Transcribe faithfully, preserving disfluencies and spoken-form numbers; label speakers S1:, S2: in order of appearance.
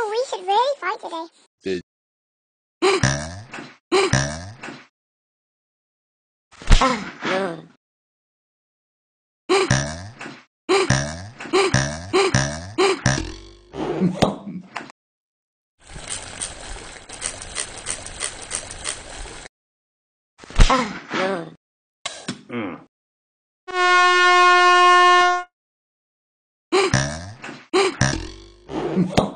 S1: Oh, we should really fight today.
S2: Did
S3: Mm.